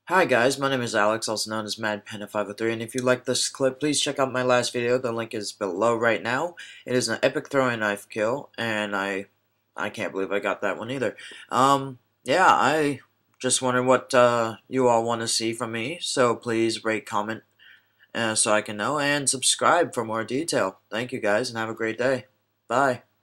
Hi guys, my name is Alex, also known as MadPanda503, and if you like this clip, please check out my last video. The link is below right now. It is an epic throwing knife kill, and I can't believe I got that one either. Yeah, I just wonder what you all want to see from me, so please rate, comment, so I can know, and subscribe for more detail. Thank you guys, and have a great day. Bye.